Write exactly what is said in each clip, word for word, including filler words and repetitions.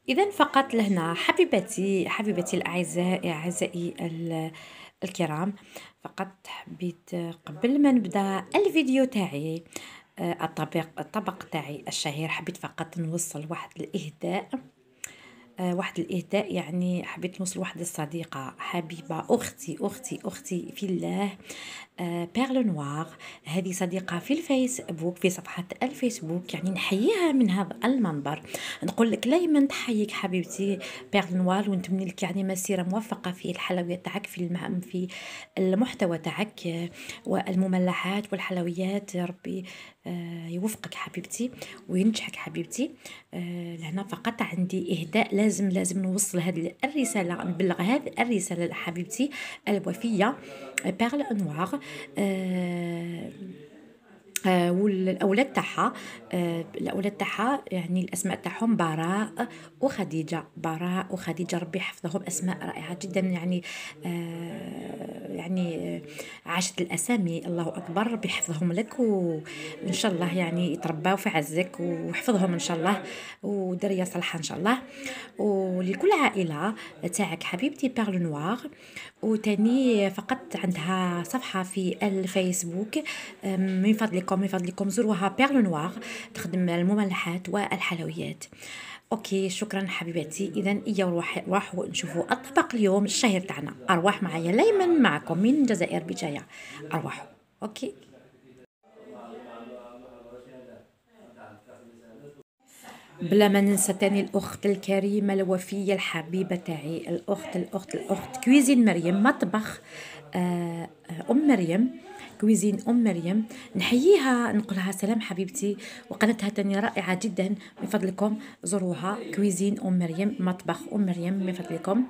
إذا فقط لهنا حبيبتي حبيبتي الأعزاء أعزائي ال- الكرام. فقط حبيت قبل ما نبدأ الفيديو تاعي، آه، الطبق الطبق تاعي الشهير، حبيت فقط نوصل واحد الإهداء، آه، واحد الإهداء. يعني حبيت نوصل واحد الصديقة حبيبة، أختي أختي أختي في الله، آه، بيرل نوار. هذه صديقة في الفيسبوك، في صفحة الفيسبوك، يعني نحييها من هذا المنبر. نقول لك دائما تحييك حبيبتي بيرل نوار، ونتمنى لك يعني مسيرة موفقة في الحلويات تاعك، في المهم في المحتوى تاعك، آه، والمملحات والحلويات. يا ربي آه، يوفقك حبيبتي وينجحك حبيبتي. آه، لهنا فقط عندي إهداء، لازم لازم نوصل هذه الرسالة، نبلغ هذه الرسالة لحبيبتي الوفية بيرل نوار. آه، آه، والاولاد تاعها، آه، الاولاد تاعها يعني الاسماء تاعهم براء وخديجه، براء وخديجه، ربي يحفظهم، اسماء رائعه جدا يعني. آه، يعني آه، عاشت الاسامي، الله اكبر، ربي يحفظهم لك، وان شاء الله يعني يترباو في عزك ويحفظهم ان شاء الله، ودريه صالحه ان شاء الله. ولكل عائله تاعك حبيبتي بيرل نوار. وتاني فقط عندها صفحة في الفيسبوك، أم، من فضلكم من فضلكم زوروها، بيرل نوار، تخدم المملحات والحلويات. اوكي، شكرا حبيباتي. اذا ايا نروح راحوا نشوفوا الطبق اليوم الشهير تاعنا. ارواح معايا ليمن معكم من الجزائر بجايه. ارواحوا. اوكي. بلا ما ننسى تاني الأخت الكريمة الوفية الحبيبة تاعي، الأخت الأخت الأخت كويزين مريم، مطبخ آه، آه، أم مريم، كويزين أم مريم. نحييها نقولها سلام حبيبتي، وقناتها تانية رائعة جدا، من فضلكم زوروها، كويزين أم مريم، مطبخ أم مريم، من فضلكم.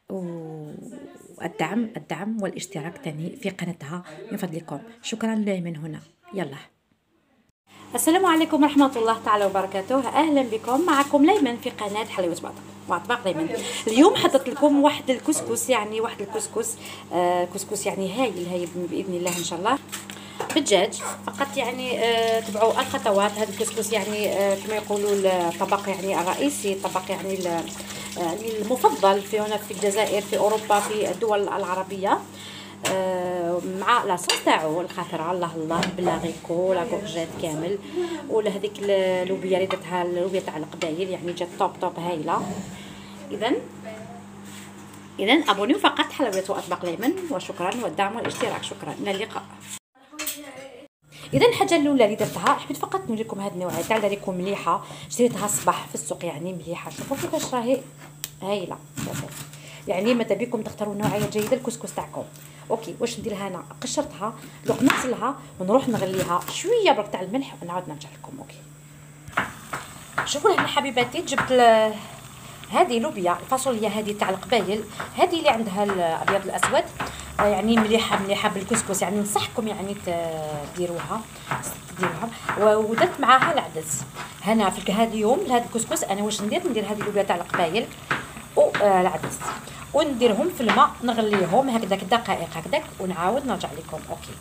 والدعم الدعم والاشتراك تاني في قناتها من فضلكم. شكرا لي من هنا. يلا. السلام عليكم ورحمة الله تعالى وبركاته، أهلا بكم، معكم ليمن في قناة حلويات وأطباق وأطباق ليمن. اليوم حطيت لكم واحد الكسكس، يعني واحد الكسكس، آه كسكس يعني هايل هايل بإذن الله إن شاء الله، بالدجاج فقط. يعني آه تبعوا الخطوات. هذا الكسكس يعني آه كما يقولوا الطبق يعني الرئيسي، الطبق يعني يعني المفضل في هنا في الجزائر، في أوروبا، في الدول العربية. آه، مع لاصوص تاعو الخضراء، الله الله، بلاغيكو لا كورجيت كامل، ولا هذيك اللوبيا اللي درتها، اللوبيا تاع القبايل، يعني جات طوب طوب هايله. اذا اذا ابونيو فقط حلويات واطباق ليمن، وشكرا، والدعم والاشتراك، شكرا، الى اللقاء. اذا الحاجه الاولى اللي درتها، حبيت فقط نوريكم هذه النوعيه تاع داريكم مليحه، شريتها الصباح في السوق يعني مليحه، شوفوا كيفاش راهي هايله. يعني ماذا بكم تختاروا نوعيه جيده الكسكس تاعكم. اوكي، واش ندير هنا؟ قشرتها، دوك نغسلها ونروح نغليها شويه برك تاع الملح ونعاود نرجع لكم. اوكي، شوفوا هنا حبيباتي، جبت هذه لوبيا الفاصوليا، هذه تاع القبايل، هذه اللي عندها الابيض الاسود، آه، يعني مليحه مليحه بالكسكس، يعني ننصحكم يعني تديروها تديروها. ودرت معاها العدس. هنا في هذا اليوم لهذا الكسكس انا واش ندير؟ ندير هذه اللوبيا تاع القبايل والعدس، ونديرهم في الماء، نغليهم هكذاك دقائق هكذاك، ونعاود نرجع لكم. اوكي،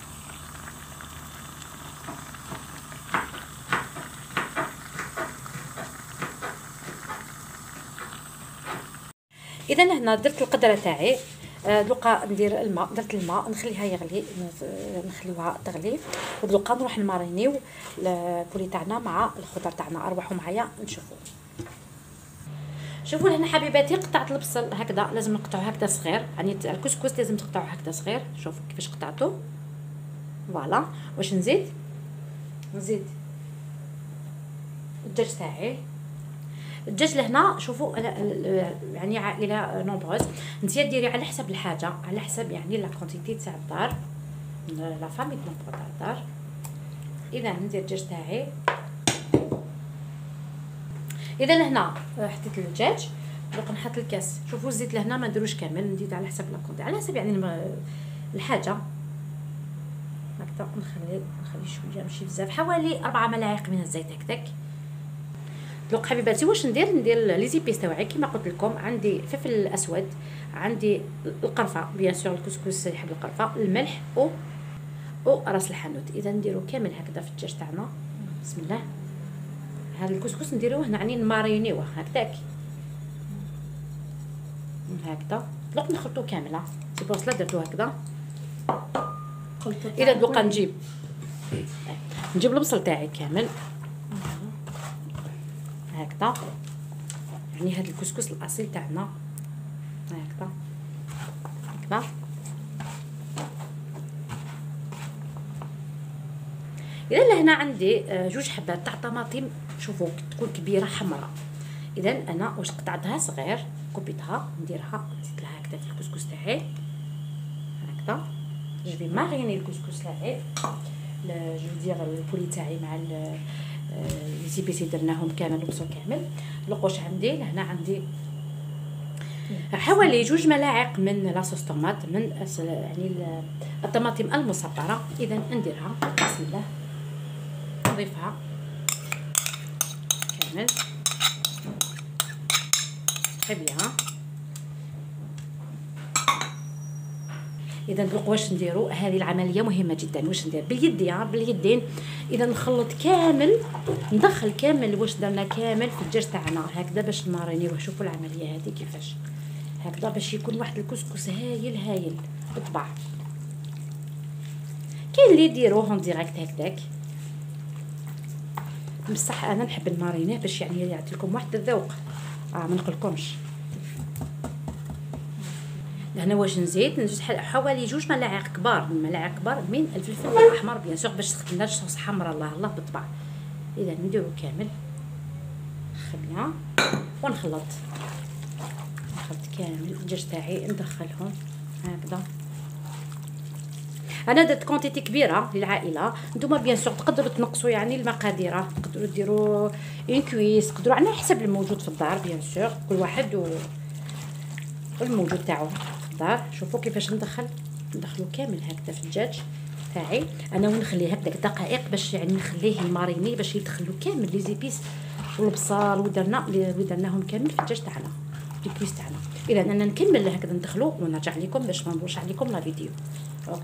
اذا هنا درت القدره تاعي. آه، دوكا ندير الماء، درت الماء نخليها يغلي، نخليوها تغلي، ودوكا نروح نمارينيو البولي تاعنا مع الخضر تاعنا. ارواحوا معايا نشوفوا. شوفوا هنا حبيباتي، قطعت البصل هكذا، لازم نقطعوه هكذا صغير، يعني الكسكس لازم تقطعوه هكذا صغير. شوفوا كيفاش قطعته. فوالا. واش نزيد؟ نزيد الدجاج تاعي. الدجاج لهنا شوفوا انا يعني عائله نومبروز، نتيا ديري على حسب الحاجه، على حسب يعني لا كونتيتي تاع الدار، لا فامي نومبرو تاع الدار. اذا ندير الدجاج تاعي. اذا لهنا حطيت الدجاج، دوك نحط الكاس. شوفوا الزيت لهنا ما نديروش كامل، ندير على حسب لا كونتي، على حسب يعني الحاجه هكذا. نخلي نخلي شويه ماشي بزاف، حوالي أربعة ملاعق من الزيت هكذاك. دوك حبيباتي واش ندير؟ ندير لي زيبيس تاعي كيما قلت لكم. عندي فلفل اسود، عندي القرفه، بيان سور الكسكس يحب القرفه، الملح و و راس الحانوت. اذا نديرو كامل هكذا في الدجاج تاعنا. بسم الله. هذا الكسكس نديروه يعني نمارينيوه هكذاك. هكذا دوك نخلطو كامله. سي بور سلا درتو هكذا. خلطت اذا دوكا نجيب نجيب البصل تاعي كامل هكذا، يعني هذا الكسكس الاصيل تاعنا هكذا هكذا. اذا لهنا عندي جوج حبات تاع طماطم، شوفوا تكون كبيره حمراء. اذا انا واش قطعتها صغير كبيتها نديرها نزيد لها هكذا في الكسكس تاعي هكذا. جو في ماريني الكسكس تاعي، جو دير البولي تاعي مع لي زيبيسي درناهم كامل وبصل كامل. دوك واش عندي لهنا عندي حوالي جوج ملاعق من لاصوص طوماط من يعني الطماطم المصبره. اذا نديرها بسم الله نضيفها كامل خبيها. اذا دوك واش نديرو، هذه العمليه مهمه جدا. واش ندير باليدين باليدين اذا نخلط كامل، ندخل كامل واش درنا كامل في الدجاج تاعنا هكذا باش نمارينيوه. شوفوا العمليه هذه كيفاش هكذا باش يكون واحد الكسكس هايل هايل بالطبع. كاين اللي يديروه اون ديريكت هكذاك، بصح انا نحب نمارينيه باش يعني يعطي لكم واحد الذوق. اه ما نقولكمش. هنا واش نزيد نزيد حوالي جوج ملاعق كبار من ملاعق كبار من الفلفل الاحمر بيان سور باش تخدمنا صوص حمرا الله الله بالطبع. اذا نديرو كامل خبيه ونخلط نخلط كامل الدجاج تاعي ندخلهم هكذا. انا درت كونتيتي كبيره للعائله، نتوما بيان سور تقدروا تنقصوا يعني المقادير، تقدروا ديروا اون كويس، تقدروا على حسب الموجود في الدار بيان سور كل واحد و الموجود تاعو في الدار. شوفوا كيفاش ندخل ندخلو كامل هكذا في الدجاج تاعي انا ونخليه هكذا دقائق باش يعني نخليه ماريني باش يدخلوا كامل لي زيبيس والبصل ودرنا اللي درناهم كامل في الدجاج تاعنا في الكويس تاعنا. اذا انا نكمل هكذا ندخلو ونرجع لكم باش ما نطولش عليكم لا فيديو. اوكي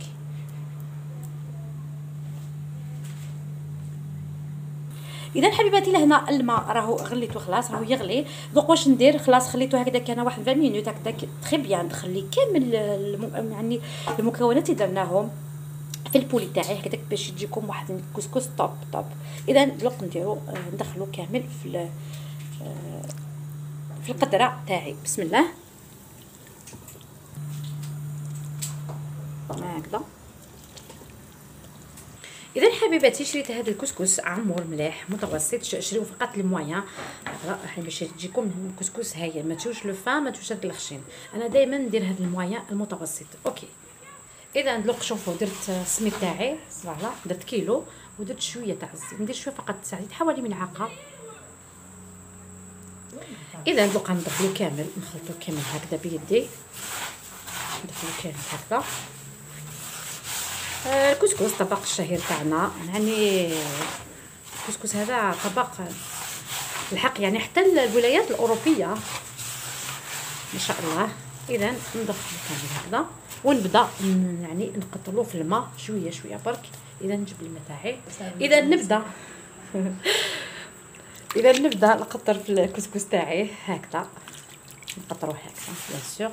اذا حبيباتي لهنا الماء راهو غليته خلاص راهو يغلي. دوك واش ندير خلاص خليته هكذا كان واحد عشرين مينوت هكذا تري بيان. نخلي كامل يعني المكونات اللي درناهم في البولي تاعي هكذاك باش يجيكم واحد الكسكس طوب طوب. اذا دوك نديرو ندخلو كامل في في القدره تاعي بسم الله هكذا. اذا حبيباتي شريت هذا الكسكس عمور مليح متوسط، شريو فقط المويان راح باش تجيكم الكسكس هايل. ما تشوش لو فا ما تشوش الخشين، انا دائما ندير هذا المويان المتوسط. اوكي اذا دوك شوفوا درت السميد تاعي فوالا درت كيلو ودرت شويه تاع الزيت، ندير شويه فقط زيت حوالي ملعقه. اذا دوك ندخلو كامل نخلطو كامل هكذا بيدي ندخلو كامل هكذا. الكسكس طبق الشهير تاعنا يعني الكسكس هذا طبق الحق يعني حتى الولايات الاوروبيه ما شاء الله. اذا ندخل كامل هكذا ونبدا يعني نقطروا في الماء شويه شويه برك. اذا نجيب الماء تاعي اذا نبدا اذا نبدا نقطر في الكسكس تاعي هكذا نقطروه هكذا بيان سور.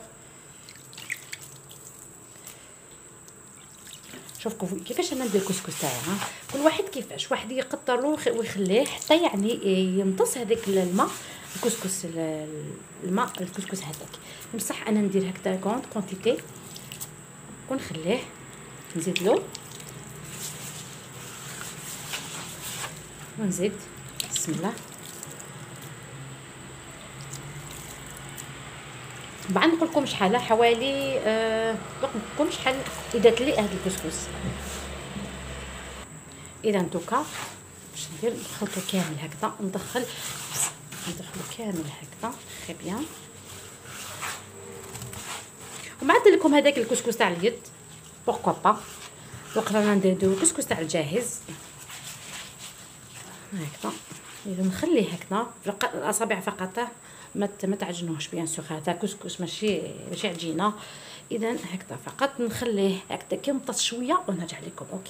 شوفوا كيفاش انا ندير الكسكس تاعي، ها كل واحد كيفاش، واحد يقطر له ويخليه حتى يعني يمتص هذاك الماء الكسكس الماء الكسكس هذاك. بصح انا ندير هكذا كونت كونتيتي ونخليه نزيد له ونزيد بسم الله. بعد نقول لكم شحال حوالي أه نقول لكم شحال اذا لي هذا الكسكس. اذا دوكا باش ندير نخلطو كامل هكذا ندخل ندخلو كامل هكذا تري بيان. وبعد لكم هذاك الكسكس تاع اليد بوركوا با دوك رانا نديرو الكسكس تاع الجاهز هكذا. اذا نخليه هكذا الاصابع فقط ما ما تعجنوش بيان سور، هذا كسكس ماشي ماشي عجينه. اذا هكذا فقط نخليه هكذا كي يمتص شويه ونرجع لكم. اوكي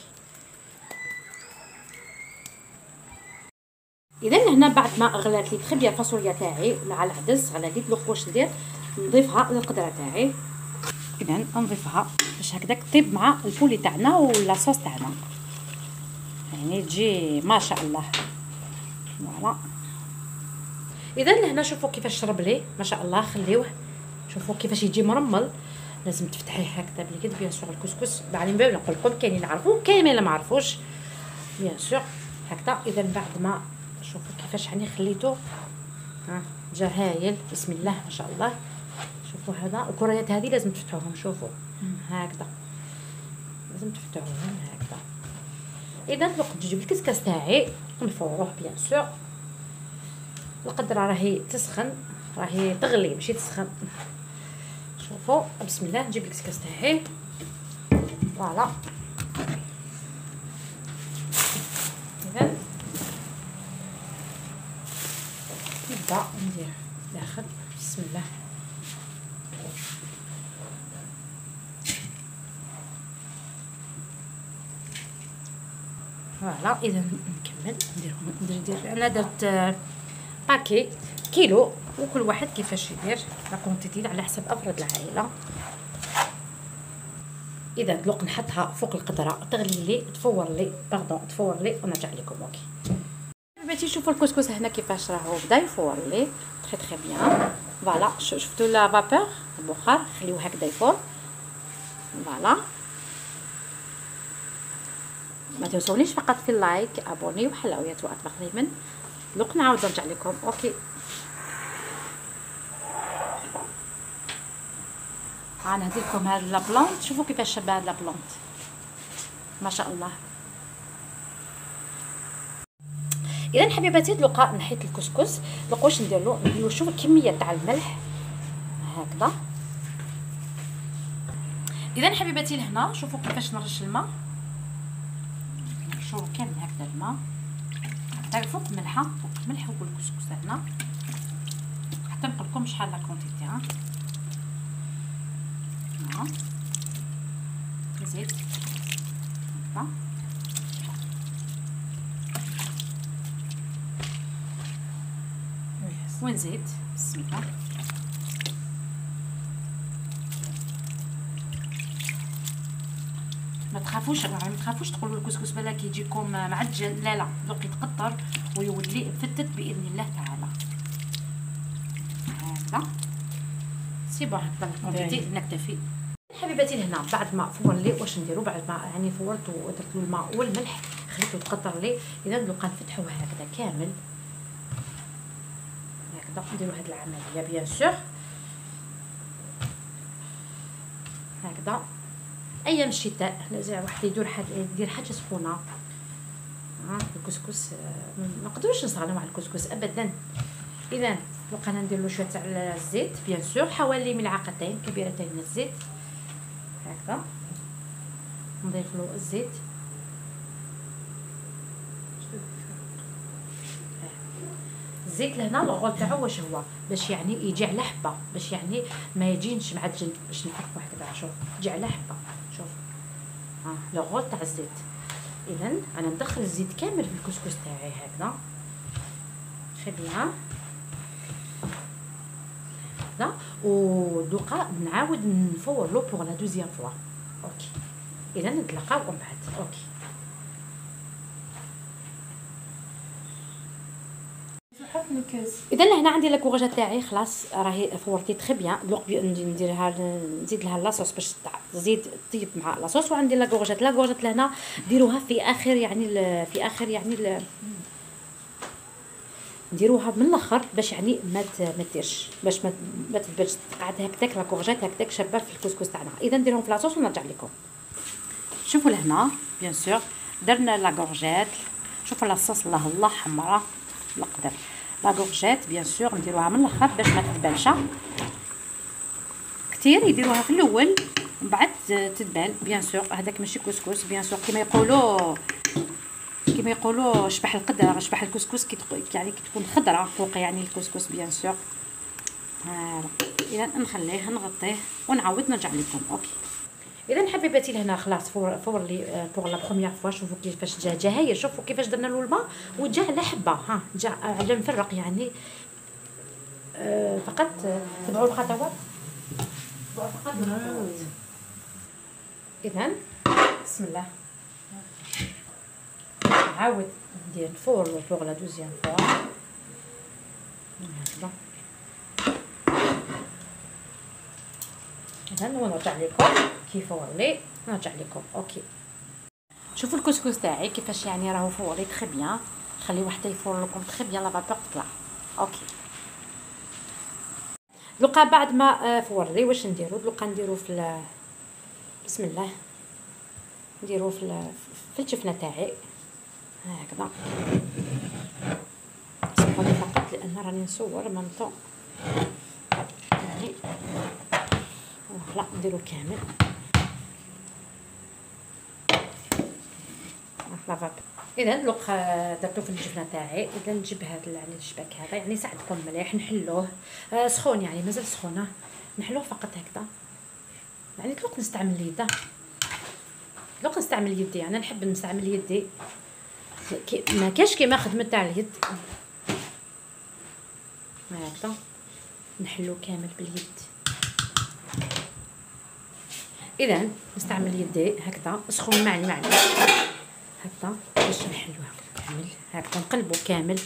اذا هنا بعد ما غلات لي تخي بيان الفاصوليا تاعي مع العدس غلات لي دوك واش ندير نضيفها للقدره تاعي. اذا نضيفها باش هكذاك طيب مع البولي تاعنا ولا صوص تاعنا، يعني تجي ما شاء الله. فوالا. اذا لهنا شوفوا كيفاش شرب لي ما شاء الله. خليوه شوفوا كيفاش يجي مرمل. لازم تفتحيه هكذا باليد. بيان سور الكسكس بعد من باب نقول لكم كاينين يعرفوه كاينين اللي ما عرفوش بيان سور هكذا. اذا بعد ما شوفوا كيفاش يعني خليته ها جا هايل. بسم الله ما شاء الله. شوفوا هذا الكريات هذه لازم تفتحوهم. شوفوا هكذا لازم تفتحوهم هكذا. اذا دوك تجيب الكسكاس تاعي نفوروه بيان سور. القدره راهي تسخن راهي تغلي ماشي تسخن. شوفوا بسم الله نجيب الكسكاس تاعي. فوالا. اذا نبدا ندير داخل. بسم الله. فوالا. اذا نكمل ندير ندير ندير انا درت باكي كيلو وكل واحد كيفاش يدير لا كونتيتي على حسب افراد العائله. اذا دوك نحطها فوق القدره تغلي لي تفور لي باردون تفور لي ونرجع لكم. اوكي بغيتي تشوفوا الكسكس هنا كيفاش راهو بدا يفور لي تري تري بيان. فوالا شفتوا لا فابور البخار خليوه هكذا يفور. فوالا ما تنسونيش فقط في اللايك ابوني وحلويات واطباق دائما. دوك نعاود نرجع لكم. اوكي انا ندير لكم هاد لا بلونط. شوفوا كيفاش شابه هاد لا بلونط ما شاء الله. اذا حبيباتي دوكا نحيت الكسكس. دوك واش ندير له ندير شوفوا الكميه تاع الملح هكذا. اذا حبيباتي لهنا شوفوا كيفاش نرش الماء. شوفوا كامل هكذا الماء هكذا فوق ملحه فوق ملح والكسكس هنا حتى نقول لكم شحال لا كونتيتي. ها ها زيت هكذا. ونزيد بسم الله. ما تخافوش ما تخافوش تقولوا الكسكس بالك يجيكم معجن. لا لا دوك يتقطر ويولي مفتت باذن الله تعالى. هكذا سي بون هكذا الكونتيتي نكتفي. حبيباتي لهنا بعد ما فور لي واش نديرو بعد ما يعني فورت ودرت له الماء والملح خليته يتقطر لي. اذا دوكا نفتحوه هكذا كامل هكذا. نديرو هاد العمليه بيان سور هكذا. ايام الشتاء لازم واحد يدير حاجه يدير حاجه سخونه. ها الكسكس ما نقدروش نستغناو على الكسكس ابدا. اذا دوكا انا ندير له شويه تاع الزيت بيان سور حوالي ملعقتين كبيرتين من الزيت هكذا. نضيف له الزيت الزيت لهنا الغول تاعو واش هو باش يعني يجي على حبه باش يعني ما يجينش معجن باش نحركو هكذا. شوف يجي على حبه. شوف ها الغول تاع الزيت. اذا انا ندخل الزيت كامل في الكسكس تاعي هكذا. خليها هكذا ودوكا نعاود نفور لو بوغ لا دوزيام فوا. اوكي اذا نتلاقاو من بعد. اوكي اذا هنا عندي لاكوغاجه تاعي خلاص راهي فورتي تري بيان. دوك نديرها نزيد لها لاصوص باش تزيد طيب مع لاصوص. وعندي لاكوغاجات لاكوغاجات لهنا ديروها في اخر يعني في اخر يعني نديروها من الاخر باش يعني ما ما ديرش باش ما ما تبانش تقعد هكذاك لاكوغاجات هكذاك شابه في الكسكس تاعنا. اذا نديرهم في لاصوص ونرجع لكم. شوفوا لهنا بيان سور درنا لاكوغاجات. شوفوا لاصوص الله الله حمراء نقدر لاكوغجات بيان سور نديروها من الاخر باش ما تدبلش كثير. يديروها في الاول ومن بعد تدبل بيان سور. هذاك ماشي كسكس بيان سور كما يقولوا كما يقولوا شبح القدر شبح الكسكس كي يعني كي تكون خضره فوق يعني الكسكس بيان سور. هالا اذا نخليه نغطيه ونعاود نرجع لكم. اوكي اذا حبيباتي لهنا خلاص فور فور لي بوغ لا بروميير فوا. شوفوا كيفاش جا جا هايل. شوفوا كيفاش درنا له الماء وجا على حبه. ها جا على مفرق يعني أه فقط تبعوا الخطوات، تبعوا فقط الخطوات. اذا بسم الله نعاود ندير الفور بوغ لا دوزيام فوا هكذا. اذا ونرجع لكم كيف فورلي، نرجع لكم اوكي. شوفوا الكسكس تاعي كيفاش يعني راهو فورلي تري بيان، خليوه حتى يفور لكم تري بيان لا فابور تطلع اوكي. دوكا بعد ما فورلي واش نديرو؟ دوكا نديرو في بسم الله نديرو في في الجفنه تاعي هكذا. سامحوني فقط لان راني نصور مام طون يعني فوالا نديرو كامل لافاب. اذا دوك درتو في الجبنه تاعي. اذا نجيب هذا يعني الشباك هذا يعني يساعدكم مليح نحلوه آه سخون يعني مازال سخونه نحلوه فقط هكذا يعني دوك نستعمل اليد دوك نستعمل يدي يعني نحب نستعمل يدي ما كاش كيما خدمه تاع اليد هكذا نحلو كامل باليد. اذا نستعمل يدي هكذا سخون معني معني هكذا باش نحلوها كامل هكذا نقلبو كامل.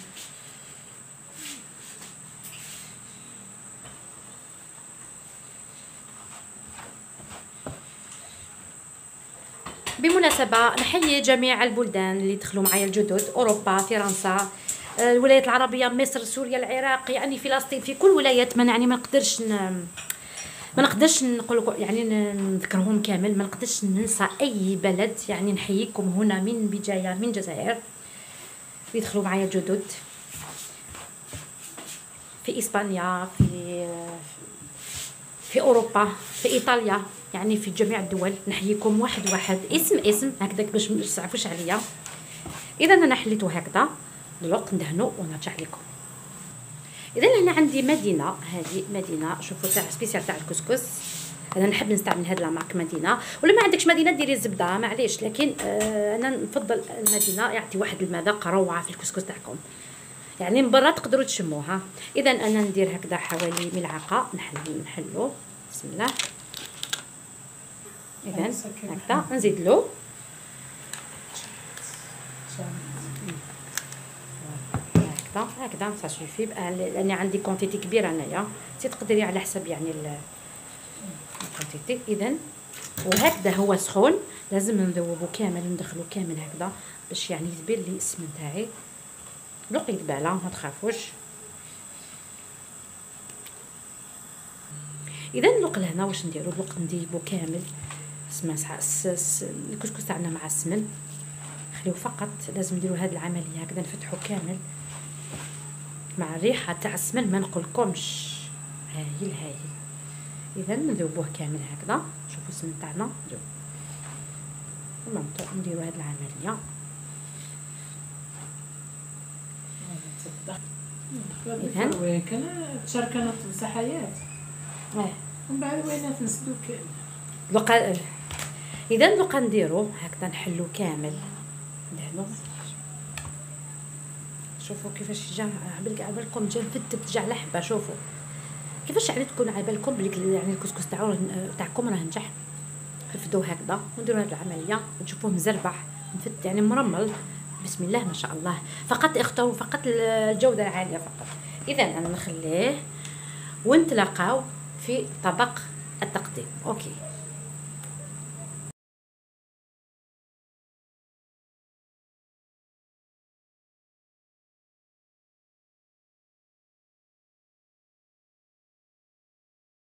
بمناسبة نحيي جميع البلدان اللي دخلوا معايا الجدد، اوروبا، فرنسا، الولايات العربية، مصر، سوريا، العراق، يعني فلسطين، في كل ولايات ما يعني ما نقدرش ن... ما نقدرش نقول يعني نذكرهم كامل، ما نقدرش ننسى اي بلد يعني نحييكم هنا من بداية من الجزائر يدخلوا معايا الجدد في اسبانيا، في في اوروبا، في ايطاليا، يعني في جميع الدول نحييكم واحد واحد اسم اسم هكذاك باش ما تصعفوش عليا. اذا انا حليته هكذا دلوقتي ندهنو ونرجع لكم. اذا هنا عندي مدينه، هذه مدينه شوفوا تاع سبيسيال تاع الكسكس. انا نحب نستعمل هاد لا مارك مدينه، ولا ما عندكش مدينه ديري الزبده معليش، لكن آه انا نفضل المدينه يعطي واحد المذاق روعه في الكسكس تاعكم يعني من برا تقدروا تشموها. اذا انا ندير هكذا حوالي ملعقه نحل نحلو بسم الله. اذا هكذا نزيد له هكذا هكذا سا سوفي لاني عندي كونتيتي كبيره انايا تقدري على حسب يعني الكونتيتي. اذا وهكذا هو سخون لازم نذوبو كامل ندخلو كامل هكذا باش يعني يدبر لي السمن تاعي لقي دباله ما تخافوش. اذا نلوق لهنا واش نديرو نلوق نديبو كامل اسمع الكسكس تاعنا مع السمن خليو فقط لازم نديرو هذه العمليه هكذا نفتحو كامل مع الريحه تاع السمن ما نقولكمش هايل هايل. اذا نذوبوه كامل هكذا شوفوا السمن تاعنا ذوب ونبداو نديرو هذه العمليه. اذا وين كان تشاركنا المساحيات اه ومن بعد وين نسدو كامل لقا. اذا لقا نديرو هكذا نحلو كامل ندهنو شوفوا كيفاش جا على بالكم جا مفتت جا على حبه. شوفوا كيفاش يعني تكون على بالكم بلي يعني الكسكس تاعو تاعكم راه نجح. خفضوه هكذا ونديروا هذه العمليه وتشوفوه مزربح مفت يعني مرمل بسم الله ما شاء الله. فقط اختاروا فقط الجوده العاليه فقط. اذا انا نخليه ونتلاقاو في طبق التقديم. اوكي